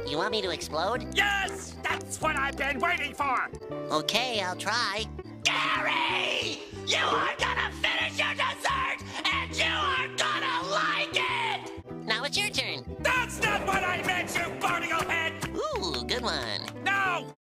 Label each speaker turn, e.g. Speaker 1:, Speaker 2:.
Speaker 1: You want me to explode?
Speaker 2: Yes! That's what I've been waiting for!
Speaker 1: Okay, I'll try.
Speaker 3: Gary! You are gonna finish your